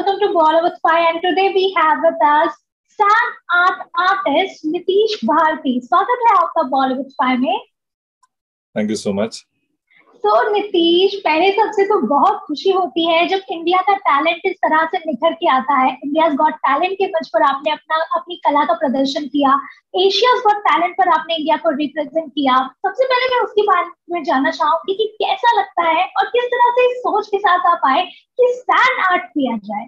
welcome to Bollywood Spy, and today we have with us sand art artist Nitish Bharti. स्वागत है आपका Bollywood spy में। Thank you so much. तो नीतीश, पहले सबसे तो बहुत खुशी होती है जब इंडिया का टैलेंट इस तरह से निखर के आता है। इंडियाज गॉट टैलेंट के मंच पर आपने अपनी कला का प्रदर्शन किया। एशियाज गॉट टैलेंट पर आपने इंडिया को रिप्रेजेंट किया। सबसे पहले मैं उसके बारे में जानना चाहूंगी कि कैसा लगता है और किस तरह से इस सोच के साथ आप आए कि सैंड आर्ट किया जाए।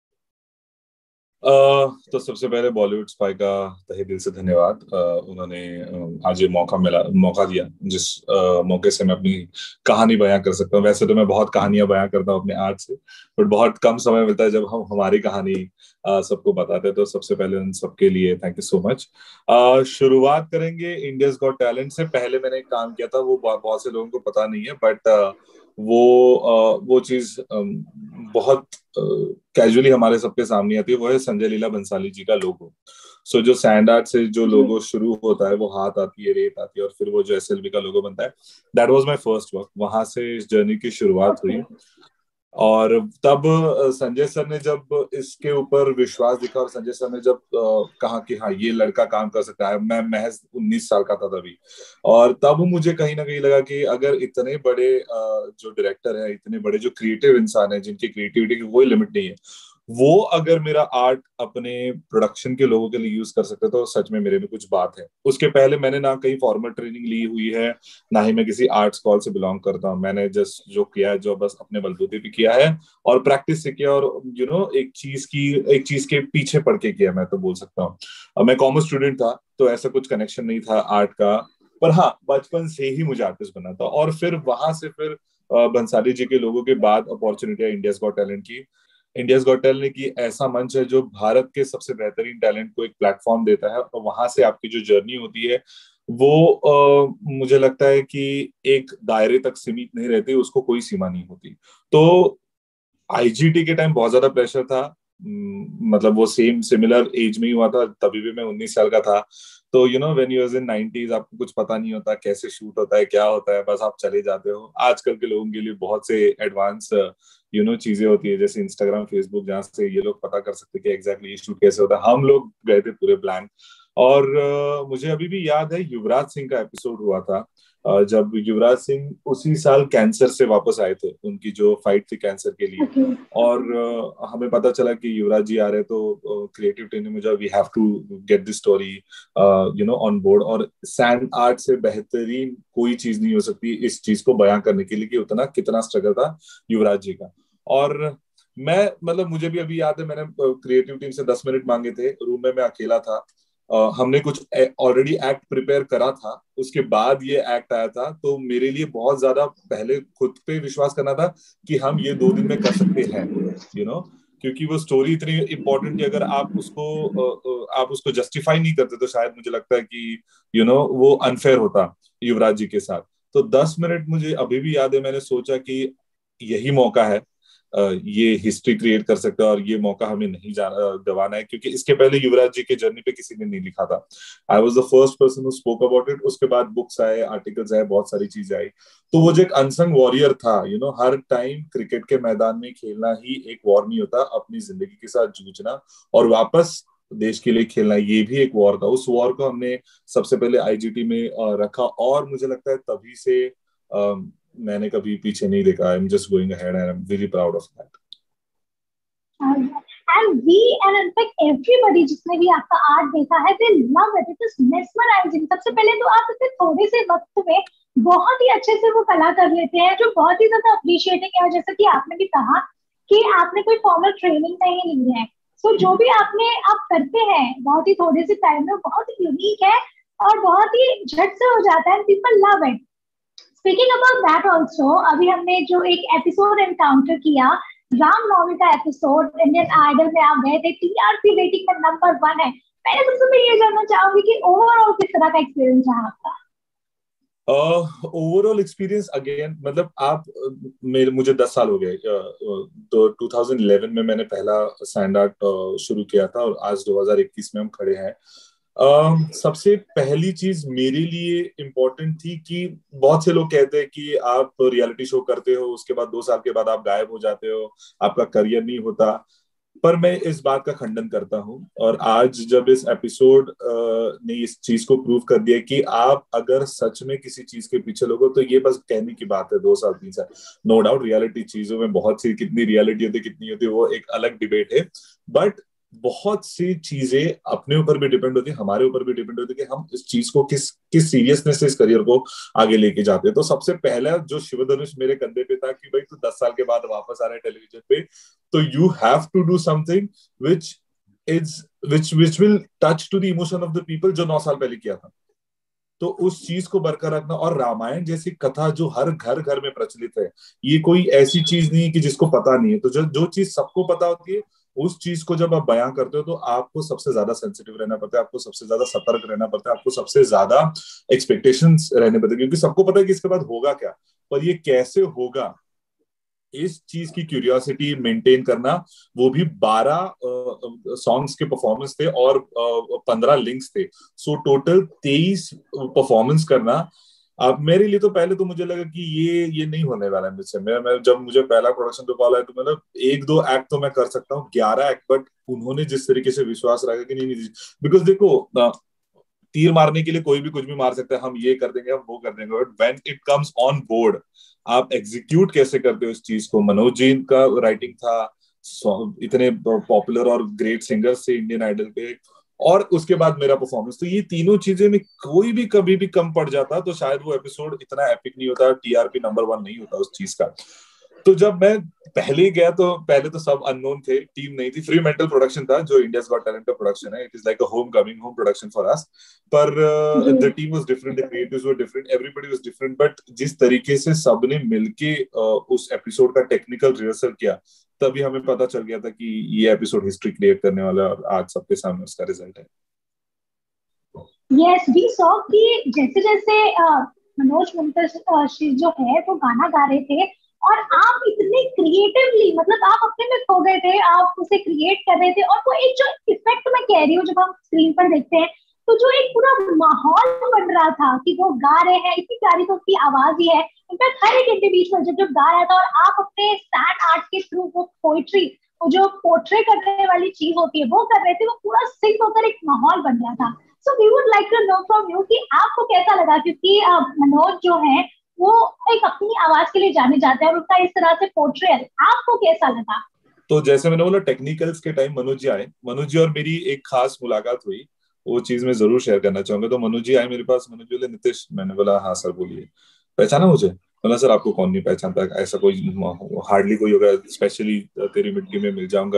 तो सबसे पहले बॉलीवुड स्पाई का तहे दिल से धन्यवाद। उन्होंने आज ये मौका दिया जिस मौके से मैं अपनी कहानी बयां कर सकता हूँ। वैसे तो मैं बहुत कहानियां बयां करता हूँ अपने आर्ट से, बट बहुत कम समय मिलता है जब हम हमारी कहानी सबको बताते हैं। तो सबसे पहले उन सबके लिए थैंक यू सो मच। शुरुआत करेंगे इंडियाज गॉट टैलेंट से। पहले मैंने एक काम किया था, वो बहुत से लोगों को पता नहीं है, बट वो चीज बहुत कैजुअली हमारे सबके सामने आती है। वो है संजय लीला बंसाली जी का लोगो। सो जो सैंड आर्ट से जो लोगो शुरू होता है, वो हाथ आती है, रेत आती है, और फिर वो जो एसएलवी का लोगो बनता है, that was my first work. वहां से इस जर्नी की शुरुआत हुई। और तब संजय सर ने जब इसके ऊपर विश्वास दिखा, और संजय सर ने जब कहा कि हाँ ये लड़का काम कर सकता है। मैं महज 19 साल का था तभी, और तब मुझे कहीं ना कहीं लगा कि अगर इतने बड़े जो डायरेक्टर है, इतने बड़े जो क्रिएटिव इंसान है, जिनकी क्रिएटिविटी की कोई लिमिट नहीं है, वो अगर मेरा आर्ट अपने प्रोडक्शन के लोगों के लिए यूज कर सकते तो सच में मेरे में कुछ बात है। उसके पहले मैंने ना कहीं फॉर्मल ट्रेनिंग ली हुई है, ना ही मैं किसी आर्ट स्कूल से बिलोंग करता हूँ। मैंने जस्ट जो किया है, जो बस अपने बलबूते पे किया है और प्रैक्टिस से किया, और एक चीज के पीछे पड़ के किया, मैं तो बोल सकता हूँ। मैं कॉमर्स स्टूडेंट था, तो ऐसा कुछ कनेक्शन नहीं था आर्ट का, पर हाँ बचपन से ही मुझे आर्टिस्ट बनना था। और फिर वहां से फिर बंसाली जी के लोगों के बाद अपॉर्चुनिटी है इंडियाज गॉट टैलेंट की। इंडियाज गॉट टैलेंट की ऐसा मंच है जो भारत के सबसे बेहतरीन टैलेंट को एक प्लेटफॉर्म देता है, और वहां से आपकी जो जर्नी होती है वो मुझे लगता है कि एक दायरे तक सीमित नहीं रहती, उसको कोई सीमा नहीं होती। तो आईजीटी के टाइम बहुत ज्यादा प्रेशर था। मतलब वो सेम सिमिलर एज में ही हुआ था, तभी भी मैं 19 साल का था। तो when you was in 90s, आपको कुछ पता नहीं होता कैसे शूट होता है, क्या होता है, बस आप चले जाते हो। आजकल के लोगों के लिए बहुत से एडवांस चीजें होती है, जैसे इंस्टाग्राम, फेसबुक, जहाँ से ये लोग पता कर सकते हैं कि एग्जैक्टली ये शूट कैसे होता है। हम लोग गए थे पूरे ब्लैंक। और मुझे अभी भी याद है युवराज सिंह का एपिसोड हुआ था, जब युवराज सिंह उसी साल कैंसर से वापस आए थे, उनकी जो फाइट थी कैंसर के लिए। और हमें पता चला कि युवराज जी आ रहे हैं, तो क्रिएटिव टीम ने मुझे we have to get this story on board. और सैंड आर्ट से बेहतरीन कोई चीज नहीं हो सकती इस चीज को बयां करने के लिए कि उतना कितना स्ट्रगल था युवराज जी का। और मैं मतलब मुझे भी अभी याद है, मैंने क्रिएटिव टीम से 10 मिनट मांगे थे। रूम में मैं अकेला था। हमने कुछ ऑलरेडी एक्ट प्रिपेयर करा था, उसके बाद ये एक्ट आया था। तो मेरे लिए बहुत ज्यादा पहले खुद पे विश्वास करना था कि हम ये 2 दिन में कर सकते हैं, क्योंकि वो स्टोरी इतनी इंपॉर्टेंट थी। अगर आप उसको जस्टिफाई नहीं करते तो शायद मुझे लगता है कि वो अनफेयर होता युवराज जी के साथ। तो 10 मिनट मुझे अभी भी याद है, मैंने सोचा कि यही मौका है, ये हिस्ट्री क्रिएट कर सकते हैं, और ये मौका हमें नहीं गवाना है, क्योंकि इसके पहले युवराज जी के जर्नी पे किसी ने नहीं लिखा था। I was the first person who spoke about it. उसके बाद बुक्स आए, आर्टिकल्स आए, बहुत सारी चीजें आई। तो वो जो एक अनसंग वॉरियर था, हर टाइम क्रिकेट के मैदान में खेलना ही एक वॉर नहीं होता, अपनी जिंदगी के साथ जूझना और वापस देश के लिए खेलना, ये भी एक वॉर था। उस वॉर को हमने सबसे पहले आईजीटी में रखा, और मुझे लगता है तभी से मैंने कभी पीछे नहीं देखा। I am just going ahead and I am very proud of that. And in fact everybody जिसने भी आपका आर्ट देखा है, they love it. It is mesmerizing. सबसे पहले तो आप इतने थोड़े से वक्त में बहुत ही अच्छे से वो कला कर लेते हैं, जो बहुत ही ज्यादा अप्रिशिएटिंग है। जैसा कि आपने भी कहा कि आपने कोई फॉर्मल ट्रेनिंग नहीं ली है, तो जो भी आप करते हैं बहुत ही थोड़े से टाइम में, बहुत ही यूनिक है और बहुत ही झट से हो जाता है। People love it. Speaking about that also, अभी हमने जो एक एपिसोड एनकाउंटर किया, रामनवमी का एपिसोड, इंडियन आइडल में आप गए थे, टीआरपी रेटिंग में नंबर 1 है। मैंने सबसे पहले ये जानना चाहूंगी कि ओवरऑल किस तरह का एक्सपीरियंस रहा आपका? ओवरऑल एक्सपीरियंस अगेन, मतलब आप मुझे 10 साल हो गए। तो 2011 में मैंने पहला सैंड आर्ट शुरू किया था, और आज 2021 में हम खड़े हैं। सबसे पहली चीज मेरे लिए इम्पोर्टेंट थी कि बहुत से लोग कहते हैं कि आप रियलिटी शो करते हो, उसके बाद 2 साल के बाद आप गायब हो जाते हो, आपका करियर नहीं होता। पर मैं इस बात का खंडन करता हूं, और आज जब इस एपिसोड ने इस चीज को प्रूव कर दिया कि आप अगर सच में किसी चीज के पीछे लोगो तो ये बस कहने की बात है 2 साल 3 साल। नो डाउट रियलिटी चीजों में बहुत सी, कितनी रियलिटी होती है कितनी होती है वो एक अलग डिबेट है, बट बहुत सी चीजें अपने ऊपर भी डिपेंड होती है, हमारे ऊपर भी डिपेंड होती है कि हम इस चीज को किस किस सीरियसनेस से इस करियर को आगे लेके जाते हैं। तो सबसे पहला जो शिवधनुष मेरे कंधे पे था कि भाई तू 10 साल के बाद वापस आ रहा है टेलीविजन पे, तो you have to do something which is which will touch to the emotion of the people, जो 9 साल पहले किया था। तो उस चीज को बरकरार रखना, और रामायण जैसी कथा जो हर घर घर में प्रचलित है, ये कोई ऐसी चीज नहीं है कि जिसको पता नहीं है। तो जो जो चीज सबको पता होती है, उस चीज को जब आप बयां करते हो तो आपको सबसे ज्यादा सेंसिटिव रहना पड़ता है, आपको सबसे ज्यादा सतर्क रहना पड़ता है, आपको सबसे ज्यादा एक्सपेक्टेशंस रहने पड़ते हैं, क्योंकि सबको पता है कि इसके बाद होगा क्या, पर ये कैसे होगा, इस चीज की क्यूरियोसिटी मेंटेन करना। वो भी 12 सॉन्ग्स के परफॉर्मेंस थे और 15 लिंक्स थे, सो टोटल 23 परफॉर्मेंस करना। अब मेरे लिए तो पहले तो मुझे लगा कि ये नहीं होने वाला है मुझसे। मैं जब मुझे पहला प्रोडक्शन पे कॉल आया तो मतलब 1-2 एक्ट तो मैं कर सकता हूँ, 11 एक्ट, बट उन्होंने जिस तरीके से विश्वास रखा कि नहीं, बिकॉज देखो तीर मारने के लिए कोई भी कुछ भी मार सकता है, हम ये कर देंगे हम वो कर देंगे, but when it comes on board आप एग्जीक्यूट कैसे करते हो इस चीज को। मनोज जी का राइटिंग था, इतने पॉपुलर और ग्रेट सिंगर्स थे इंडियन आइडल पे, और उसके बाद मेरा परफॉर्मेंस, तो ये तीनों चीजें में कोई भी कभी भी कम पड़ जाता तो शायद वो एपिसोड इतना एपिक नहीं होता, टीआरपी नंबर 1 नहीं होता उस चीज का। तो जब मैं पहले गया तो पहले तो सब अननोन थे, टीम नहीं थी, फ्री मेंटल प्रोडक्शन था जो इंडियाज गॉट टैलेंट का प्रोडक्शन है, it is like a home coming home production for us. पर the team was different, the creatives were different, everybody was different, but जिस तरीके से सबने मिलके उस एपिसोड का टेक्निकल रिहर्सल किया, तभी हमें पता चल गया था कि ये एपिसोड हिस्ट्री क्रिएट करने वाला है, और आज सबके सामने उसका रिजल्ट है। यस, वी सॉ कि जैसे जैसे मनोज मुंतशिर जो है वो गाना गा रहे थे, और आप इतने क्रिएटिवली, मतलब आप अपने में खो गए थे, आप उसे क्रिएट कर रहे थे, और वो एक जो इफेक्ट मैं कह रही हूँ जब हम स्क्रीन पर देखते हैं, तो जो एक पूरा माहौल बन रहा था कि वो गा रहे हैं, इतनी प्यारी तो उसकी आवाज ही है। इनफैक्ट हर एक इंडिविजुअल जब जब गा रहा था, और आप अपने सैड आर्ट के थ्रू वो पोइट्री, वो जो पोर्ट्रे करने वाली चीज होती है वो कर रहे थे, वो पूरा सिंक होकर एक माहौल बन रहा था। So we would like to know from you कि आपको कैसा लगा, क्योंकि मनोज जो है वो एक अपनी आवाज के लिए जाने जाते हैं, और उनका इस तरह से पोर्ट्रेयल आपको कैसा लगा? तो जैसे मैंने बोला टेक्निकल्स के टाइम मनोज जी आए, मनोज जी और मेरी एक खास मुलाकात हुई, वो चीज मैं जरूर शेयर करना चाहूंगा। तो मनोज जी आए मेरे पास, मनोज जी बोले नितिश, मैंने बोला हाँ सर बोलिए, पहचाना मुझे? बोला सर आपको कौन नहीं पहचानता, ऐसा कोई हार्डली कोई होगा, स्पेशली तेरी मिट्टी में मिल जाऊंगा,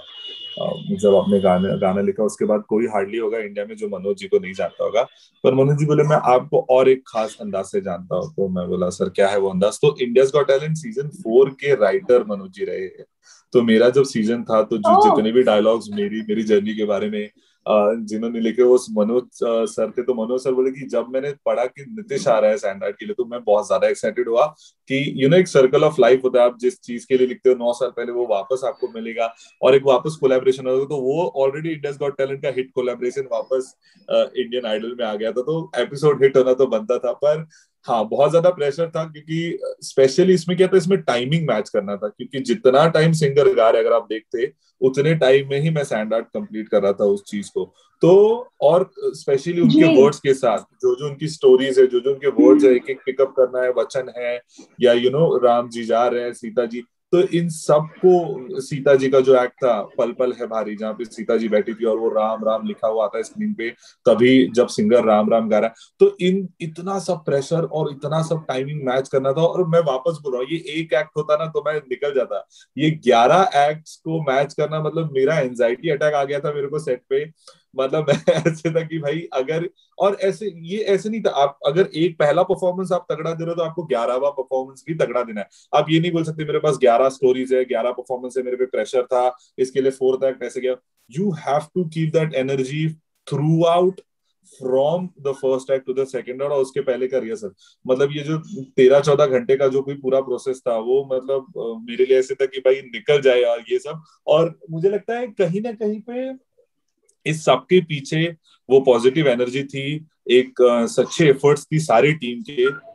जब आपने गाना लिखा उसके बाद कोई हार्डली होगा इंडिया में जो मनोज जी को नहीं जानता होगा। पर मनोज जी बोले मैं आपको और एक खास अंदाज से जानता हूँ। तो मैं बोला सर क्या है वो अंदाज? तो इंडियाज गॉट टैलेंट सीजन 4 के राइटर मनोज जी रहे हैं। तो मेरा जब सीजन था तो जो ओह, जितने भी डायलॉग्स मेरी मेरी जर्नी के बारे में जिन्होंने लिखे वो मनोज सर थे। तो मनोज सर बोले कि जब मैंने पढ़ा कि नीतीश आ रहा है सैंडआर्ट के लिए, तो मैं बहुत ज्यादा एक्साइटेड हुआ कि एक सर्कल ऑफ लाइफ होता है, आप जिस चीज के लिए लिखते हो 9 साल पहले वो वापस आपको मिलेगा, और एक वापस कोलैबोरेशन होगा। तो वो ऑलरेडी इंडियाज गॉट टैलेंट का हिट कोलैबोरेशन वापस इंडियन आइडल में आ गया था, तो एपिसोड हिट होना तो बनता था। पर हाँ बहुत ज्यादा प्रेशर था, क्योंकि स्पेशली इसमें क्या था, इसमें टाइमिंग मैच करना था, क्योंकि जितना टाइम सिंगर गा रहे अगर आप देखते उतने टाइम में ही मैं सैंड आर्ट कंप्लीट कर रहा था उस चीज को। तो और स्पेशली उनके जी। वर्ड्स के साथ जो जो उनकी स्टोरीज है, जो जो उनके वर्ड्स है, एक एक पिकअप करना है, वचन है, या राम जी जा रहे हैं, सीता जी, तो इन सबको, सीता जी का जो एक्ट था पल पल है भारी, जहाँ पे सीता जी बैठी थी और वो राम राम लिखा हुआ आता है स्क्रीन पे, तभी जब सिंगर राम राम गा रहा है, तो इन इतना सब प्रेशर और इतना सब टाइमिंग मैच करना था। और मैं वापस बोल रहा हूँ, ये एक एक्ट होता ना तो मैं निकल जाता, ये 11 एक्ट्स को मैच करना, मतलब मेरा एंजाइटी अटैक आ गया था मेरे को सेट पे। मतलब ऐसे था कि भाई अगर, और ऐसे ये ऐसे नहीं था, आप अगर एक पहला परफॉर्मेंस आप तगड़ा दे रहे हो तो आपको 11वां परफॉर्मेंस भी तगड़ा देना है। आप ये नहीं बोल सकते मेरे पास 11 स्टोरीज है, 11 परफॉर्मेंस है, मेरे पे प्रेशर था इसके लिए 4th एक्ट ऐसे गया। You have to keep that energy throughout, from the first act to the second, और उसके पहले का रिहर्सल। मतलब ये जो 13-14 घंटे का जो कोई पूरा प्रोसेस था, वो मतलब मेरे लिए ऐसे था कि भाई निकल जाए यार ये सब। और मुझे लगता है कहीं ना कहीं पे इस सबके पीछे वो पॉजिटिव एनर्जी थी, एक सच्चे एफर्ट्स थी सारी टीम के,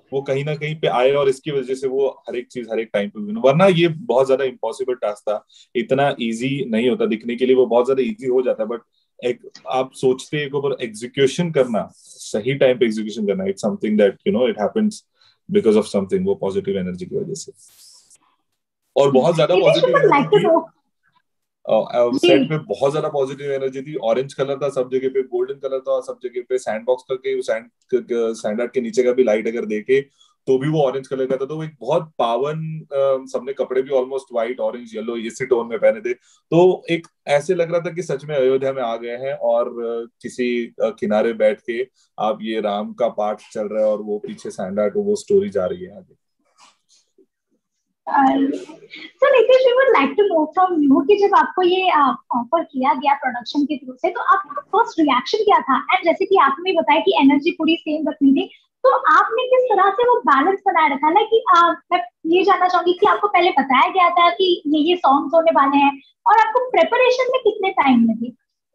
वो कहीं ना कहीं पे आए और इसकी वजह से वो हर एक चीज हर एक टाइम पे win। वरना ये बहुत ज्यादा इम्पॉसिबल टास्क था, इतना इजी नहीं होता। दिखने के लिए वो बहुत ज्यादा इजी हो जाता है, बट एक आप सोचते एक ऊपर एग्जीक्यूशन करना, सही टाइम पे एग्जीक्यूशन करना, it's something that it happens because of something, वो पॉजिटिव एनर्जी की वजह से। और बहुत ज्यादा Nitish, positive would energy like to थी। know। जी। सेट पे बहुत ज्यादा पॉजिटिव एनर्जी थी। ऑरेंज कलर था सब जगह पे, गोल्डन कलर था सब जगह पे, सैंड बॉक्स करके सैंड आर्ट के नीचे का भी लाइट अगर देखे तो भी वो ऑरेंज कलर का था। तो वो एक बहुत पावन, सबने कपड़े भी ऑलमोस्ट व्हाइट ऑरेंज येलो इसी टोन में पहने थे। तो एक ऐसे लग रहा था कि सच में अयोध्या में आ गए हैं, और किसी किनारे बैठ के आप ये राम का पाठ चल रहा है और वो पीछे सैंड आर्ट, वो स्टोरी जा रही है आगे। So Nitish, we would like to know from you कि जब आपको ये ऑफर किया गया प्रोडक्शन के थ्रू से, तो आपका फर्स्ट रिएक्शन क्या था? एंड जैसे कि आपने बताया कि एनर्जी पूरी सेम रखनी थी, तो आपने किस तरह से वो बैलेंस बनाए रखा ना कि मैं ये जानना चाहूंगी कि आपको पहले बताया गया था कि ये सॉन्ग्स होने वाले हैं, और आपको प्रिपरेशन में कितने टाइम लगे?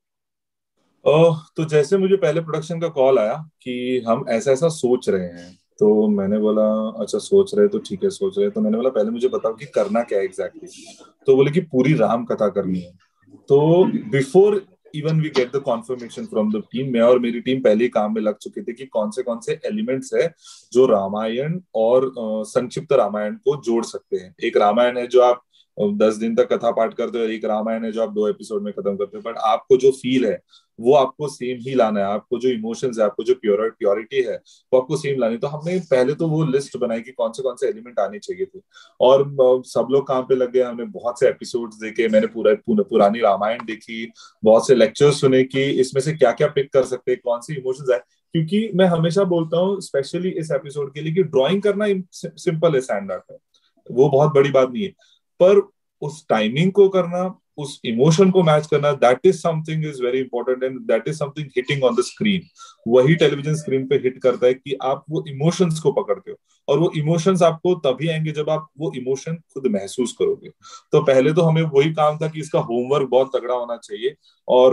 तो जैसे मुझे पहले प्रोडक्शन का कॉल आया कि हम ऐसा ऐसा सोच रहे हैं, तो मैंने बोला अच्छा सोच रहे तो ठीक है, सोच रहे तो मैंने बोला पहले मुझे बताओ कि करना क्या है एग्जैक्टली। तो बोले कि पूरी राम कथा करनी है। तो before even we get the confirmation from the team, मैं और मेरी टीम पहले ही काम में लग चुके थे कि कौन से एलिमेंट्स है जो रामायण और संक्षिप्त रामायण को जोड़ सकते हैं। एक रामायण है जो आप 10 दिन तक कथा पाठ करते हो, एक रामायण है जो आप 2 एपिसोड में खत्म करते हो, बट आपको जो फील है वो आपको सेम ही लाना है। आपको जो इमोशंस है, आपको जो प्योरिटी है, वो आपको सेम लानी है। तो हमने पहले तो वो लिस्ट बनाई कि कौन से एलिमेंट आने चाहिए थे, और सब लोग काम पे लग गए। हमने बहुत से एपिसोड्स देखे, मैंने पुरानी रामायण देखी, बहुत से लेक्चर्स सुने कि इसमें से क्या क्या पिक कर सकते हैं, कौन सी इमोशंस है। क्योंकि मैं हमेशा बोलता हूँ स्पेशली इस एपिसोड के लिए कि ड्राइंग करना सिंपल है, स्टैंड आर्ट है, वो बहुत बड़ी बात नहीं है, पर उस टाइमिंग को करना, उस इमोशन को मैच करना, that is something is very important, and that is something hitting on the screen. वही टेलीविजन स्क्रीन पे हिट करता है कि आप वो इमोशंस को पकड़ते हो, और वो इमोशंस आपको तभी आएंगे जब आप वो इमोशन खुद महसूस करोगे। तो पहले तो हमें वही काम था कि इसका होमवर्क बहुत तगड़ा होना चाहिए, और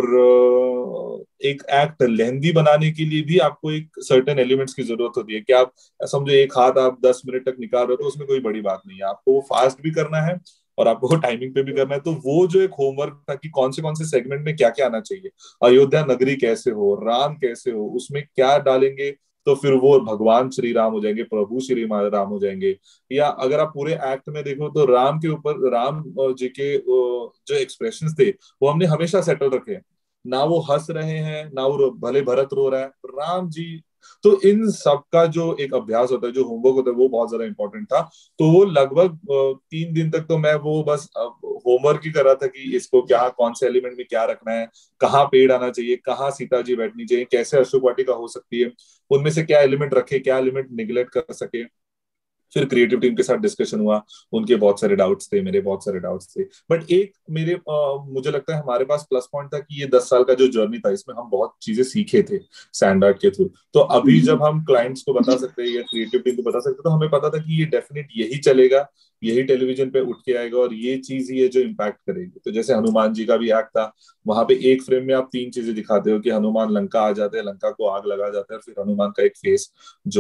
एक एक्ट लेंदी बनाने के लिए भी आपको एक सर्टेन एलिमेंट्स की जरूरत होती है कि आप समझो एक हाथ आप 10 मिनट तक निकाल रहे हो, तो उसमें कोई बड़ी बात नहीं है। आपको वो फास्ट भी करना है और आपको टाइमिंग पे भी करना है। तो वो जो एक होमवर्क था कि कौन से सेगमेंट में क्या क्या आना चाहिए, अयोध्या नगरी कैसे हो, राम कैसे हो, उसमें क्या डालेंगे, तो फिर वो भगवान श्री राम हो जाएंगे, प्रभु श्री राम हो जाएंगे। या अगर आप पूरे एक्ट में देखो तो राम के ऊपर, राम जी के जो एक्सप्रेशंस थे वो हमने हमेशा सेटल रखे हैं। ना वो हंस रहे हैं, ना वो भले भरत रो रहा है, राम जी। तो इन सब का जो एक अभ्यास होता है, जो होमवर्क होता है, वो बहुत ज्यादा इंपॉर्टेंट था। तो वो लगभग 3 दिन तक तो मैं वो बस होमवर्क ही कर रहा था कि इसको क्या, कौन से एलिमेंट में क्या रखना है, कहाँ पेड़ आना चाहिए, कहाँ सीता जी बैठनी चाहिए, कैसे अशोक वाटिका हो सकती है, उनमें से क्या एलिमेंट रखे, क्या एलिमेंट निगलेक्ट कर सके। फिर क्रिएटिव टीम के साथ डिस्कशन हुआ, उनके बहुत सारे डाउट्स थे, मेरे बहुत सारे डाउट्स थे, बट एक मुझे लगता है हमारे पास प्लस पॉइंट था कि ये 10 साल का जो जर्नी था, इसमें हम बहुत चीजें सीखे थे सैंड आर्ट के थ्रू। तो अभी जब हम क्लाइंट्स को बता सकते हैं या क्रिएटिव टीम को बता सकते हैं, तो हमें पता था कि ये डेफिनेट यही चलेगा, यही टेलीविजन पे उठ के आएगा, और ये चीज ही है जो इम्पैक्ट करेगी। तो जैसे हनुमान जी का भी एक्ट था, वहां पे एक फ्रेम में आप 3 चीजें दिखाते हो कि हनुमान लंका आ जाते हैं, लंका को आग लगा जाता है, फिर हनुमान का एक फेस जो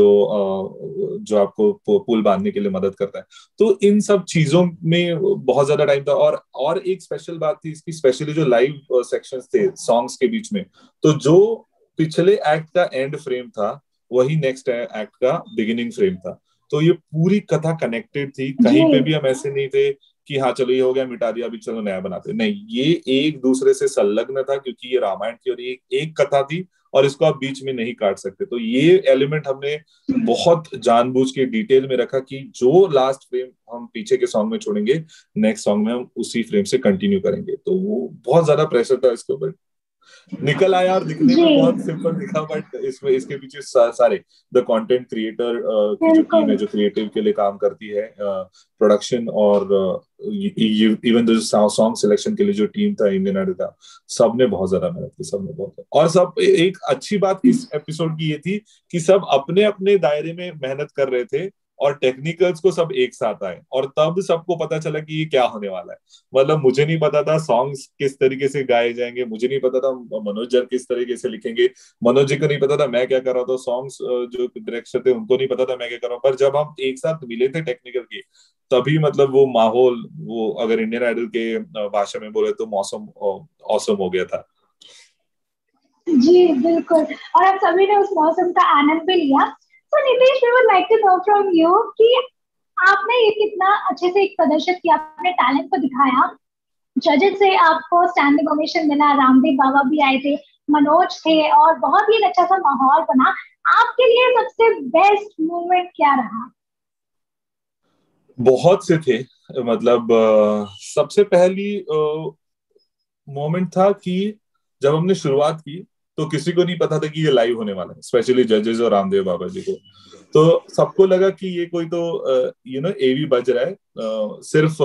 जो आपको पुल बांधने के लिए मदद करता है। तो इन सब चीजों में बहुत ज्यादा टाइम था। और एक स्पेशल बात थी इसकी, स्पेशली जो लाइव सेक्शंस थे सॉन्ग्स के बीच में, तो जो पिछले एक्ट का एंड फ्रेम था वही नेक्स्ट एक्ट का बिगिनिंग फ्रेम था। तो ये पूरी कथा कनेक्टेड थी, जी। कहीं पे भी हम ऐसे नहीं थे कि हाँ चलो ये हो गया मिटा दिया अभी चलो नया बनाते, नहीं, ये एक दूसरे से संलग्न था, क्योंकि ये रामायण की और एक कथा थी, और इसको आप बीच में नहीं काट सकते। तो ये एलिमेंट हमने बहुत जानबूझ के डिटेल में रखा कि जो लास्ट फ्रेम हम पीछे के सॉन्ग में छोड़ेंगे, नेक्स्ट सॉन्ग में हम उसी फ्रेम से कंटिन्यू करेंगे। तो वो बहुत ज्यादा प्रेशर था इसके ऊपर। निकल आया, और दिखने जी। में बहुत सिंपल दिखा, बट इसमें इसके पीछे सारे द कंटेंट क्रिएटर की जो टीम बिल्कुल। है, जो क्रिएटिव के लिए काम करती है, प्रोडक्शन और इवन जो सॉन्ग सिलेक्शन के लिए जो टीम था इंडियन आइडल का, सबने बहुत ज्यादा मेहनत की, सबने बहुत। और सब एक अच्छी बात इस एपिसोड की ये थी कि सब अपने अपने दायरे में मेहनत कर रहे थे, और टेक्निकल्स को सब एक साथ आए, और तब सबको पता चला कि ये क्या होने वाला है। मतलब मुझे नहीं पता था सॉन्ग्स किस तरीके से गाए जाएंगे, मुझे नहीं पता था मनोज जर किस तरीके से लिखेंगे, मनोज जी को नहीं पता था मैं क्या कर रहा था, सॉन्ग्स जो डायरेक्टर थे उनको नहीं पता था मैं क्या कर रहा हूँ। पर जब हम एक साथ मिले थे टेक्निकल के, तभी मतलब वो माहौल, वो अगर इंडियन आइडल के भाषा में बोले तो मौसम औसम हो गया था। जी बिल्कुल, और आप सभी ने उस मौसम का आनंद भी लिया। तो Nitesh, we would like to know from you कि आपने ये कितना अच्छे से एक प्रदर्शित किया, अपने टैलेंट को दिखाया। जजेस से आपको स्टैंडिंग ओवेशन मिला, रामदेव बाबा भी आए थे, मनोज थे, और बहुत ही अच्छा सा माहौल बना। आपके लिए सबसे बेस्ट मोमेंट क्या रहा? बहुत से थे। मतलब सबसे पहली मोमेंट था कि जब हमने शुरुआत की तो किसी को नहीं पता था कि ये लाइव होने वाला है, स्पेशली जजेस और रामदेव बाबा जी को। तो सबको लगा कि ये कोई तो एवी बज रहा है। सिर्फ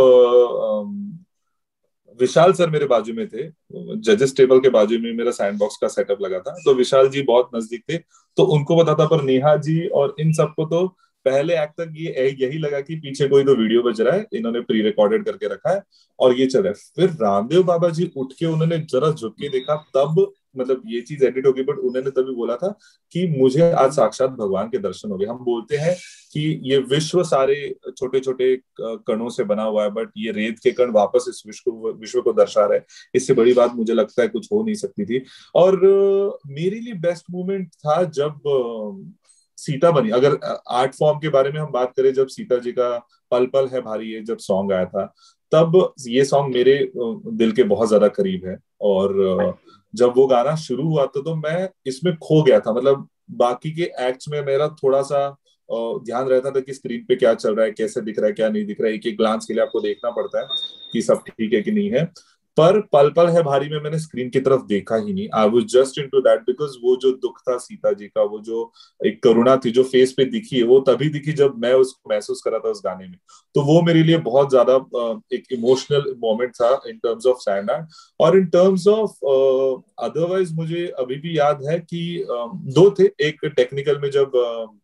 विशाल सर मेरे बाजू में थे, जजेस टेबल के बाजू में मेरा सैंड बॉक्स का सेटअप लगा था, तो विशाल जी बहुत नजदीक थे तो उनको पता था। पर नेहा जी और इन सबको तो पहले एक्ट तक ये यही लगा कि पीछे कोई तो वीडियो बज रहा है, इन्होंने प्री रिकॉर्डेड करके रखा है और ये चल रहा है। फिर रामदेव बाबा जी उठ के उन्होंने जरा झुक के देखा, तब मतलब ये चीज एडिट होगी, बट उन्होंने तभी बोला था कि मुझे आज साक्षात भगवान के दर्शन हो गए। हम बोलते हैं कि ये विश्व सारे छोटे छोटे कणों से बना हुआ है, बट ये रेत के कण वापस इस विश्व को दर्शा रहे हैं। इससे बड़ी बात मुझे लगता है कुछ हो नहीं सकती थी। और मेरे लिए बेस्ट मोमेंट था जब सीता बनी। अगर आर्ट फॉर्म के बारे में हम बात करें, जब सीता जी का पल पल है भारी ये जब सॉन्ग आया था, तब ये सॉन्ग मेरे दिल के बहुत ज्यादा करीब है। और जब वो गाना शुरू हुआ तो मैं इसमें खो गया था। मतलब बाकी के एक्ट्स में मेरा थोड़ा सा ध्यान रहता था कि स्क्रीन पे क्या चल रहा है, कैसे दिख रहा है, क्या नहीं दिख रहा है, एक एक ग्लांस के लिए आपको देखना पड़ता है कि सब ठीक है कि नहीं है। पर पल पल है भारी में मैंने स्क्रीन की तरफ देखा ही नहीं। I was just into that, because वो जो दुख था सीता जी का, वो जो एक करुणा थी जो फेस पे दिखी है, वो तभी दिखी जब मैं उसको महसूस करा था उस गाने में। तो वो मेरे लिए बहुत ज्यादा एक इमोशनल मोमेंट था in terms of sand art. और इन टर्म्स ऑफ अदरवाइज मुझे अभी भी याद है कि दो थे। एक टेक्निकल में जब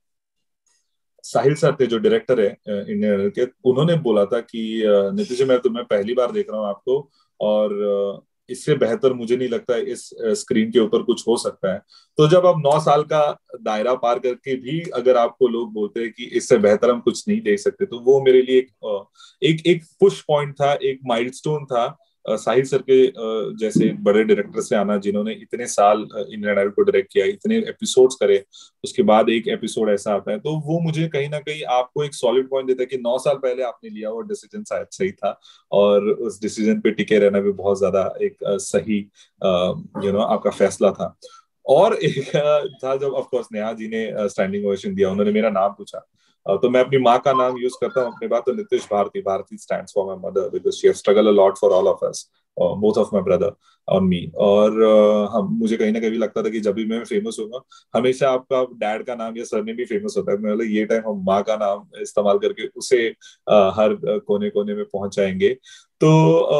साहिल सर थे जो डायरेक्टर है इंडियन के, उन्होंने बोला था कि नीतीश जी मैं तुम्हें पहली बार देख रहा हूँ आपको, और इससे बेहतर मुझे नहीं लगता इस स्क्रीन के ऊपर कुछ हो सकता है। तो जब आप 9 साल का दायरा पार करके भी अगर आपको लोग बोलते हैं कि इससे बेहतर हम कुछ नहीं देख सकते, तो वो मेरे लिए एक पुश पॉइंट था, एक माइलस्टोन था। साहिल सर के जैसे बड़े डायरेक्टर से आना, जिन्होंने इतने साल इंडियन आइडल को डायरेक्ट किया, इतने एपिसोड्स करे, उसके बाद एक एपिसोड ऐसा आता है, तो वो मुझे कहीं ना कहीं आपको एक सॉलिड पॉइंट देता है कि 9 साल पहले आपने लिया वो डिसीजन शायद सही था, और उस डिसीजन पे टिके रहना भी बहुत ज्यादा एक सही आपका फैसला था। और एक था जब ऑफ कोर्स नेहा जी ने स्टैंडिंग ओवेशन दिया, उन्होंने मेरा नाम पूछा। तो मैं अपनी माँ का नाम यूज करता हूँ अपने बात, तो Nitish Bharti, Bharti stands for my mother because she have struggle a lot for all of us, both of my brother और मी। और हम मुझे कहीं ना कहीं लगता था कि जब भी मैं फेमस होगा, हमेशा आपका डैड का नाम या सरनेम भी फेमस होता है, मतलब ये टाइम हम माँ का नाम इस्तेमाल करके उसे हर कोने कोने में पहुंचाएंगे। तो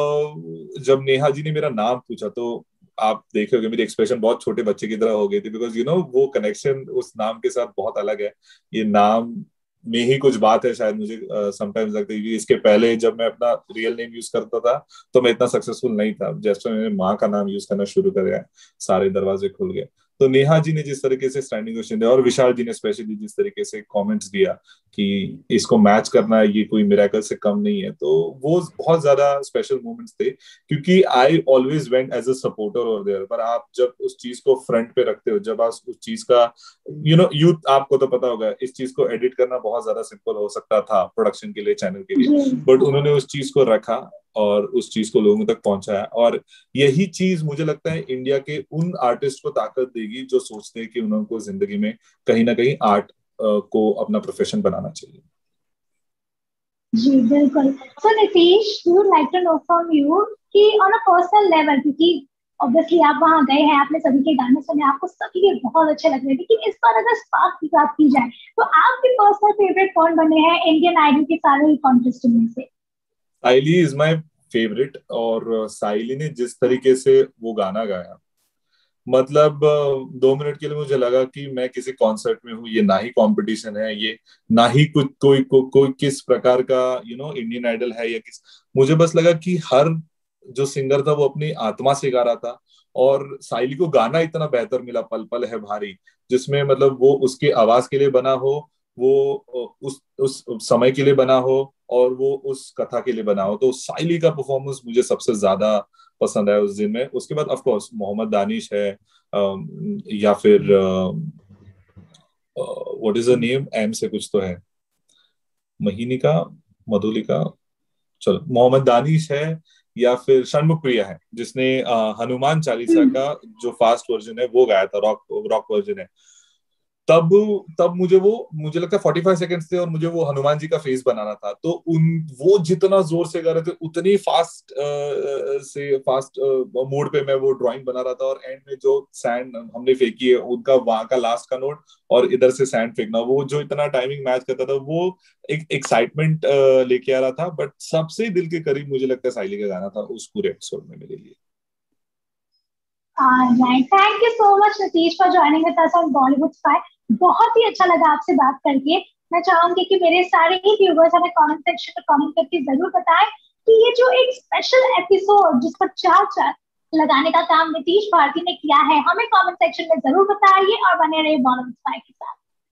जब नेहा जी ने मेरा नाम पूछा, तो आप देखे होंगे मेरी एक्सप्रेशन बहुत छोटे बच्चे की तरह हो गई थी, बिकॉज वो कनेक्शन उस नाम के साथ बहुत अलग है। ये नाम में ही कुछ बात है शायद, मुझे समटाइम्स लगता है कि इसके पहले जब मैं अपना रियल नेम यूज करता था तो मैं इतना सक्सेसफुल नहीं था। जैसे मैंने माँ का नाम यूज करना शुरू कर, सारे दरवाजे खुल गए। तो नेहा जी ने जिस तरीके से स्टैंडिंग क्वेश्चन दिया, और विशाल जी ने स्पेशली जिस तरीके से कमेंट्स दिया कि इसको मैच करना है, ये कोई मिरेकल से कम नहीं है, तो वो बहुत ज्यादा स्पेशल मोमेंट्स थे। क्योंकि I always went as a supporter over there, पर आप जब उस चीज को फ्रंट पे रखते हो, जब आप उस चीज का यूथ, आपको तो पता होगा इस चीज को एडिट करना बहुत ज्यादा सिंपल हो सकता था प्रोडक्शन के लिए, चैनल के लिए, जी बट उन्होंने उस चीज को रखा और उस चीज को लोगों तक पहुंचाया। और यही चीज मुझे लगता है इंडिया के उन आर्टिस्ट को ताकत देगी जो सोचते हैं कि उनको जिंदगी में कहीं ना कहीं आर्ट को अपना प्रोफेशन बनाना चाहिए। जी बिल्कुल। So Nitish, we would like to know from you कि ऑन अ पर्सनल लेवल, क्योंकि ऑब्वियसली आप वहां गए हैं, आपने सभी के गाने सुने, आपको सभी के बहुत अच्छे लग रहे थे, लेकिन इस बार अगर स्पार्क की बात की जाए तो आपके पर्सनल फेवरेट कौन बने हैं इंडियन आइडल के सारे कॉन्टेस्टेंट में से? Saili is my favourite. और साइली ने जिस तरीके से वो गाना गाया, मतलब 2 मिनट के लिए मुझे लगा कि मैं किसी कॉन्सर्ट में हूँ, ये ना ही कंपटीशन है, ये ना ही कुछ कोई किस प्रकार का इंडियन आइडल है या किस। मुझे बस लगा कि हर जो सिंगर था वो अपनी आत्मा से गा रहा था, और साइली को गाना इतना बेहतर मिला, पल पल है भारी, जिसमें मतलब वो उसकी आवाज के लिए बना हो, वो उस समय के लिए बना हो, और वो उस कथा के लिए बना हो। तो साइली का परफॉर्मेंस मुझे सबसे ज्यादा पसंद आया उस दिन में। उसके बाद ऑफ कोर्स मोहम्मद दानिश है, या फिर what is the name, M से कुछ तो है, महीनिका, मधुलिका, चलो मोहम्मद दानिश है, या फिर षणमुख प्रिया है, जिसने हनुमान चालीसा हम्म। का जो फास्ट वर्जन है वो गाया था, रॉक रॉक वर्जन है। तब तब मुझे लगता है 45 सेकंड्स थे, और मुझे वो हनुमान जी का फेस बनाना था, तो वो जितना जोर से गा रहे थे उतनी फास्ट मोड पे मैं वो ड्राइंग बना रहा था। और एंड में जो सैंड हमने फेंकी है, उनका वहां का लास्ट का नोट और इधर से सैंड फेंकना, वो जो इतना टाइमिंग मैच करता था, वो एक एक्साइटमेंट लेके आ रहा था। बट सबसे दिल के करीब मुझे लगता है साइली का गाना था उस पूरे एपिसोड में मेरे लिए। Thank you so much Nitish for joining with us on Bollywood spy. बहुत ही अच्छा लगा आपसे बात करके। मैं चाहूंगी कि मेरे सारे ही व्यूवर्स हमें कमेंट सेक्शन में कमेंट करके जरूर बताएं कि ये जो एक स्पेशल एपिसोड जिस पर चार चार लगाने का काम नीतीश भारती ने किया है, हमें कमेंट सेक्शन में जरूर बताइए और बने रहिए बॉलीवुड स्पाई के साथ।